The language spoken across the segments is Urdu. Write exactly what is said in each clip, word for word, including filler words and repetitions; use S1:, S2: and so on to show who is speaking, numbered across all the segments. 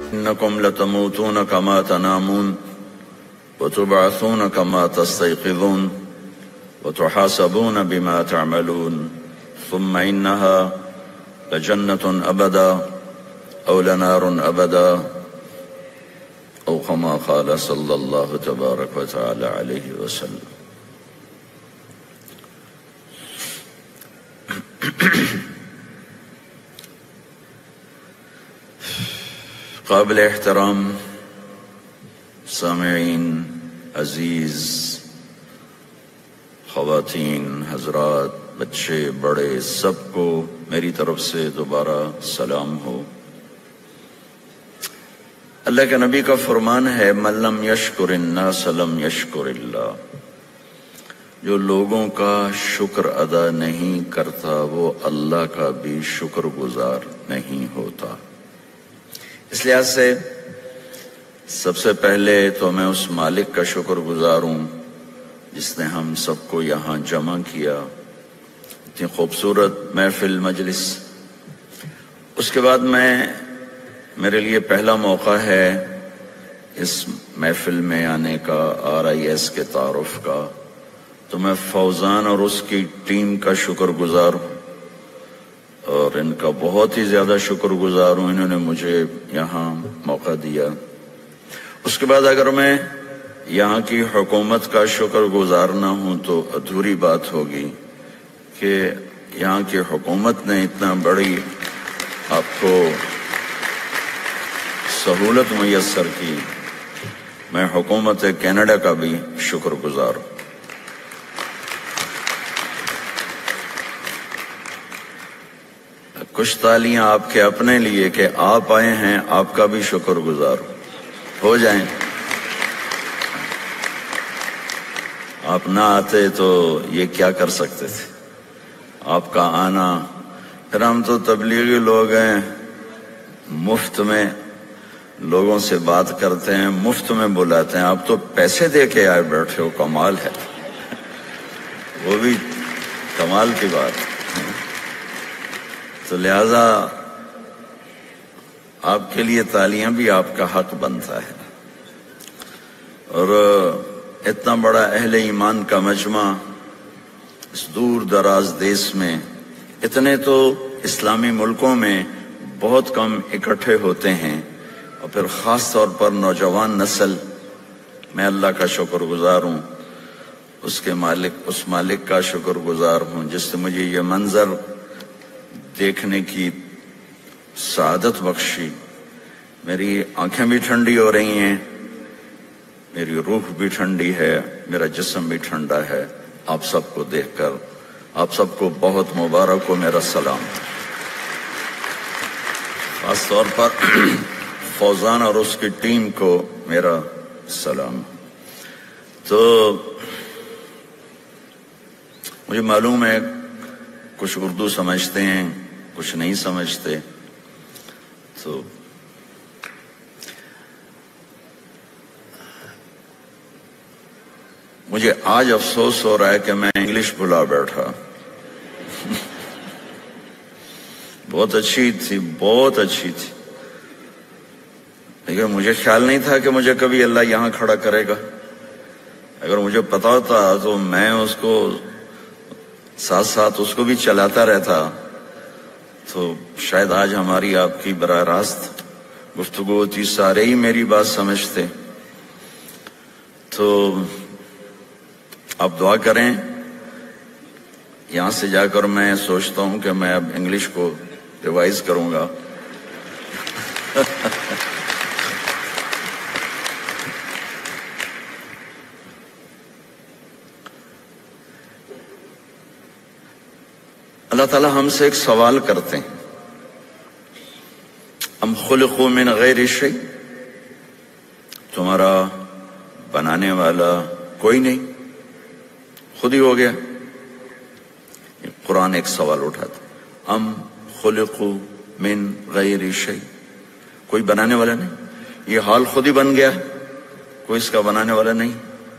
S1: إنكم لتموتون كما تنامون وتبعثون كما تستيقظون وتحاسبون بما تعملون ثم إنها لجنة أبدا أو لنار أبدا أو كما قال صلى الله تبارك وتعالى عليه وسلم. قابل احترام سامعین، عزیز خواتین، حضرات، بچے بڑے، سب کو میری طرف سے دوبارہ سلام ہو۔ اللہ کے نبی کا فرمان ہے من لم یشکر الناس لم یشکر اللہ، جو لوگوں کا شکر ادا نہیں کرتا وہ اللہ کا بھی شکر گزار نہیں ہوتا۔ اس لحاظ سے سب سے پہلے تو میں اس مالک کا شکر گزار ہوں جس نے ہم سب کو یہاں جمع کیا، اتنی خوبصورت محفل مجلس۔ اس کے بعد میں میرے لیے پہلا موقع ہے اس محفل میں آنے کا، آر آئی ایس کے تعارف کا، تو میں فوزان اور اس کی ٹیم کا شکر گزار ہوں اور ان کا بہت ہی زیادہ شکر گزار ہوں، انہوں نے مجھے یہاں موقع دیا۔ اس کے بعد اگر میں یہاں کی حکومت کا شکر گزار نہ ہوں تو ادھوری بات ہوگی کہ یہاں کی حکومت نے اتنا بڑی آپ کو سہولت میسر کی۔ میں حکومت کینیڈا کا بھی شکر گزار ہوں۔ کچھ تالیاں آپ کے اپنے لیے کہ آپ آئے ہیں، آپ کا بھی شکر گزار ہو جائیں۔ آپ نہ آتے تو یہ کیا کر سکتے تھے؟ آپ کا آنا، پھر ہم تو تبلیغی لوگ ہیں، مفت میں لوگوں سے بات کرتے ہیں، مفت میں بلاتے ہیں، آپ تو پیسے دے کے آئے بیٹھے ہو، کمال ہے، وہ بھی کمال کی بات۔ تو لہذا آپ کے لیے تالیاں بھی آپ کا حق بنتا ہے۔ اور اتنا بڑا اہل ایمان کا مجمع اس دور دراز دیس میں، اتنے تو اسلامی ملکوں میں بہت کم اکٹھے ہوتے ہیں، اور پھر خاص طور پر نوجوان نسل، میں اللہ کا شکر گزار ہوں، اس کے مالک اس مالک کا شکر گزار ہوں جس نے مجھے یہ منظر دیکھنے کی سعادت بخشی۔ میری آنکھیں بھی ٹھنڈی ہو رہی ہیں، میری روح بھی ٹھنڈی ہے، میرا جسم بھی ٹھنڈا ہے آپ سب کو دیکھ کر۔ آپ سب کو بہت مبارک ہو، میرا سلام۔ خاص طور پر فوزان اور اس کی ٹیم کو میرا سلام۔ تو مجھے معلوم ہے کچھ اردو سمجھتے ہیں، کچھ نہیں سمجھتے، تو مجھے آج افسوس ہو رہا ہے کہ میں انگلش بھلا بیٹھا۔ بہت اچھی تھی، بہت اچھی تھی، لیکن مجھے خیال نہیں تھا کہ مجھے کبھی اللہ یہاں کھڑا کرے گا۔ اگر مجھے پتا ہوتا تو میں اس کو ساتھ ساتھ اس کو بھی چلاتا رہتا، تو شاید آج ہماری آپ کی براہ راست گفتگو ہوتی، سارے ہی میری بات سمجھتے۔ تو آپ دعا کریں، یہاں سے جا کر میں سوچتا ہوں کہ میں اب انگلش کو ریوائز کروں گا۔ اللہ تعالیٰ ہم سے ایک سوال کرتے ہیں، ام خلقوا من غیر شیء، تمہارا بنانے والا کوئی نہیں، خود ہی ہو گیا؟ قرآن ایک سوال اٹھاتا، ام خلقوا من غیر شیء، کوئی بنانے والا نہیں، یہ حال خود ہی بن گیا، کوئی اس کا بنانے والا نہیں۔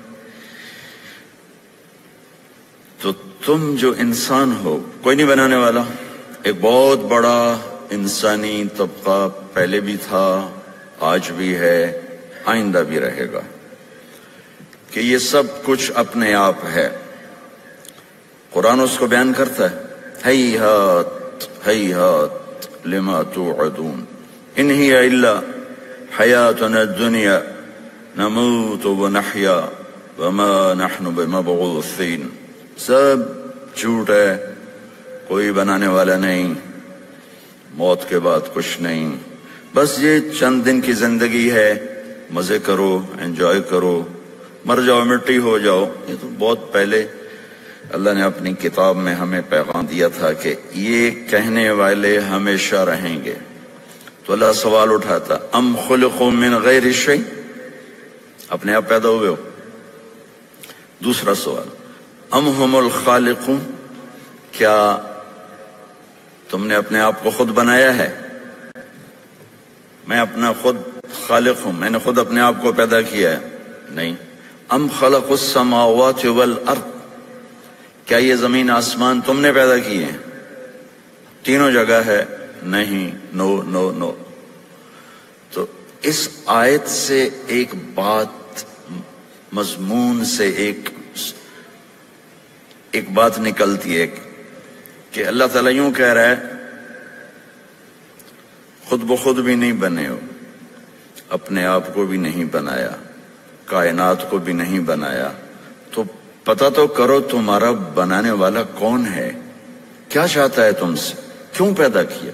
S1: تو تم جو انسان ہو، کوئی نہیں بنانے والا۔ ایک بہت بڑا انسانی طبقہ پہلے بھی تھا، آج بھی ہے، آئندہ بھی رہے گا، کہ یہ سب کچھ اپنے آپ ہے۔ قرآن اس کو بیان کرتا ہے، ہیہات ہیہات لما توعدون ان ہی الا حیاتنا الدنیا نموت ونحیا وما نحن بمبعوثین۔ سب جھوٹ ہے، کوئی بنانے والا نہیں، موت کے بعد کچھ نہیں، بس یہ چند دن کی زندگی ہے، مزے کرو، انجوائے کرو، مر جاؤ مٹی ہو جاؤ۔ یہ تو بہت پہلے اللہ نے اپنی کتاب میں ہمیں پیغام دیا تھا کہ یہ کہنے والے ہمیشہ رہیں گے۔ تو اللہ سوال اٹھاتا، ام خلقوا من غیر شیء، اپنے آپ پیدا ہوئے ہو؟ دوسرا سوال، ام ہم الخالقون، کیا تم نے اپنے آپ کو خود بنایا ہے؟ میں اپنا خود خالق ہوں، میں نے خود اپنے آپ کو پیدا کیا ہے؟ نہیں۔ ام خلق السماوات والارض، کیا یہ زمین آسمان تم نے پیدا کیے ہیں؟ تینوں جگہ ہے نہیں، نو نو نو۔ تو اس آیت سے ایک بات، مضمون سے ایک ایک بات نکلتی ہے کہ اللہ تعالیٰ یوں کہہ رہا ہے، خود بخود بھی نہیں بنے ہو، اپنے آپ کو بھی نہیں بنایا، کائنات کو بھی نہیں بنایا، تو پتہ تو کرو تمہارا بنانے والا کون ہے، کیا چاہتا ہے تم سے، کیوں پیدا کیا؟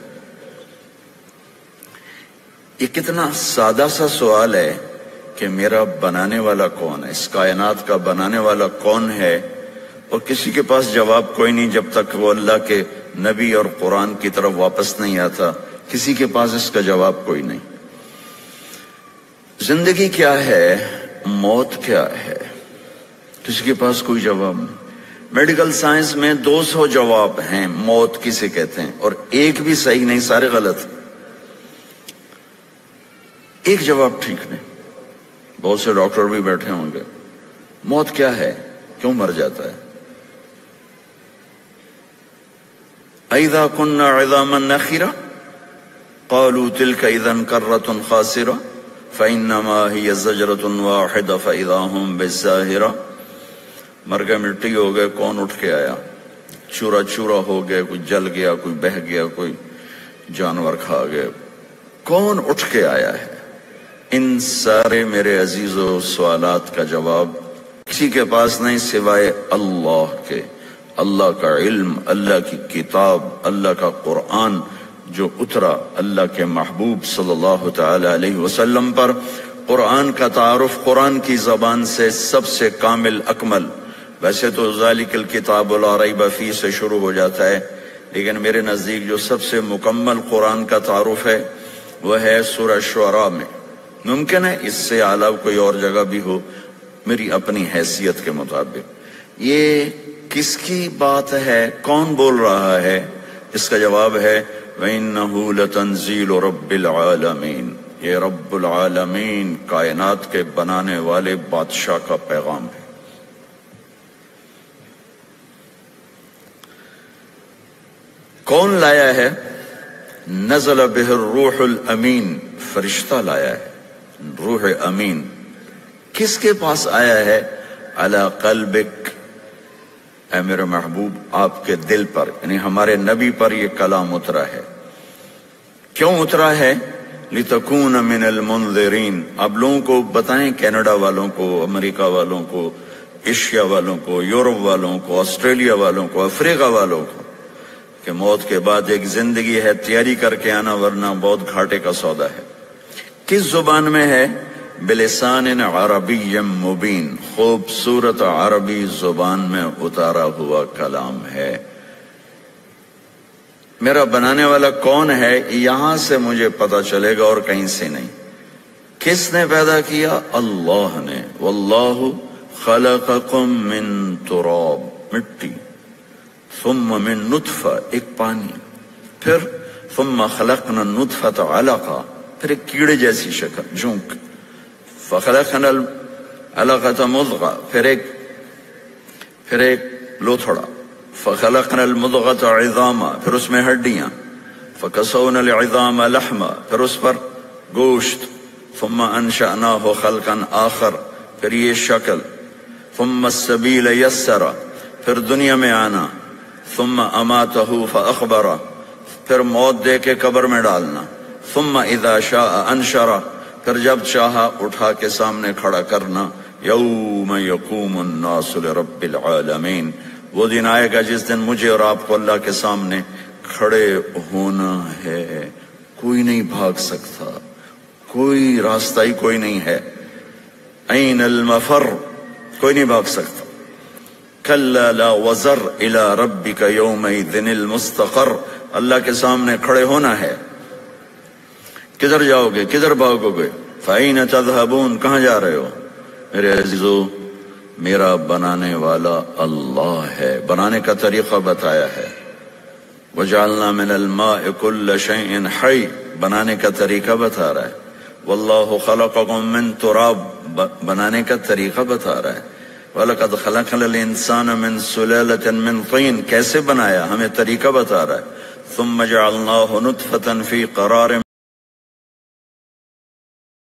S1: یہ کتنا سادہ سا سوال ہے کہ میرا بنانے والا کون ہے، اس کائنات کا بنانے والا کون ہے، اور کسی کے پاس جواب کوئی نہیں جب تک وہ اللہ کے نبی اور قرآن کی طرف واپس نہیں آتا، کسی کے پاس اس کا جواب کوئی نہیں۔ زندگی کیا ہے، موت کیا ہے، کسی کے پاس کوئی جواب نہیں۔ میڈیکل سائنس میں دو سو جواب ہیں موت کسے کہتے ہیں، اور ایک بھی صحیح نہیں، سارے غلط۔ ایک جواب ٹھیک نہیں۔ بہت سے ڈاکٹر بھی بیٹھے ہوں گے، موت کیا ہے، کیوں مر جاتا ہے؟ اذا كنا عظاما نخرة قالوا تلك اذا كرة خاسرة فانما هي زجرة واحدة فاذا هم بالساهرة۔ مر گئے، مٹی ہو گئے، کون اٹھ کے آیا؟ چورا چورا ہو گئے، کوئی جل گیا، کوئی بہہ گیا، کوئی جانور کھا گئے، کون اٹھ کے آیا ہے؟ ان سارے میرے عزیزو سوالات کا جواب کسی کے پاس نہیں سوائے اللہ کے۔ اللہ کا علم، اللہ کی کتاب، اللہ کا قرآن جو اترا اللہ کے محبوب صلی اللہ تعالی علیہ وسلم پر۔ قرآن کا تعارف قرآن کی زبان سے سب سے کامل اکمل، ویسے تو ذالک الکتاب لا ریب فیہ سے شروع ہو جاتا ہے، لیکن میرے نزدیک جو سب سے مکمل قرآن کا تعارف ہے وہ ہے سورہ شعراء میں۔ ممکن ہے اس سے اعلیٰ کوئی اور جگہ بھی ہو، میری اپنی حیثیت کے مطابق۔ یہ کس کی بات ہے، کون بول رہا ہے؟ اس کا جواب ہے وَإِنَّهُ لَتَنزِيلُ رَبِّ الْعَالَمِينَ، یہ رب العالمین کائنات کے بنانے والے بادشاہ کا پیغام ہے۔ کون لایا ہے؟ نزل بہ الروح الامین، فرشتہ لایا ہے، روح امین۔ کس کے پاس آیا ہے؟ علی قلبک، اے میرے محبوب آپ کے دل پر، یعنی ہمارے نبی پر یہ کلام اترا ہے۔ کیوں اترا ہے؟ لِتَكُونَ مِنَ الْمُنذِرِينَ، آپ لوگوں کو بتائیں، کینیڈا والوں کو، امریکہ والوں کو، ایشیا والوں کو، یورپ والوں کو، آسٹریلیا والوں کو، افریقہ والوں کو کہ موت کے بعد ایک زندگی ہے، تیاری کر کے آنا ورنہ بہت گھاٹے کا سودا ہے۔ کس زبان میں ہے؟ بلسان عربی مبین، خوبصورت عربی زبان میں اتارا ہوا کلام ہے۔ میرا بنانے والا کون ہے یہاں سے مجھے پتا چلے گا اور کہیں سے نہیں۔ کس نے پیدا کیا؟ اللہ نے۔ واللہ خلقکم من تراب، مٹی، ثم من نطفہ، ایک پانی، پھر ثم خلقنا النطفۃ علقہ، پھر ایک کیڑے جیسی شکل، جھونک، فخلقنا العلقۃ مضغہ، پھر ایک پھر ایک لوتھڑا، فخلقنا المضغۃ عظاما، پھر اس میں ہڈیاں، فکسونا العظام لحما، پھر اس پر گوشت، ثم انشأناه خلقا آخر، پھر یہ شکل، ثم السبیل یسر، پھر دنیا میں آنا، ثم اماتہ فاخبر، پھر موت دے کے قبر میں ڈالنا، ثم اذا شاء انشر، پھر جب چاہا اٹھا کے سامنے کھڑا کرنا، یوم یقوم الناس لرب العالمین، وہ دن آئے گا جس دن مجھے اور آپ کو اللہ کے سامنے کھڑے ہونا ہے، کوئی نہیں بھاگ سکتا، کوئی راستہ ہی کوئی نہیں ہے، این المفر، کوئی نہیں بھاگ سکتا، کلا لا وزر الی ربک یومئذ المستقر، اللہ کے سامنے کھڑے ہونا ہے، کدھر جاؤ گے، کدھر بھاگو گے، فَأَيْنَ تَذْهَبُونَ، کہاں جا رہے ہو میرے عزیزو، میرا بنانے والا اللہ ہے، بنانے کا طریقہ بتایا ہے، وَجَعَلْنَا مِنَ الْمَاءِ كُلَّ شَيْءٍ حَيٍّ، بنانے کا طریقہ بتا رہا ہے، وَاللَّهُ خَلَقَكُم مِّن تُرَابٍ، بنانے کا طریقہ بتا رہا ہے، وَلَقَدْ خَلَقْنَا الْإِنسَانَ مِن سُلَالَةٍ مِّن طِينٍ، کیسے بنایا ہمیں طریقہ بتا رہا ہے، ثُمَّ جَعَلْنَاهُ نُطْفَةً فِي قَرَارٍ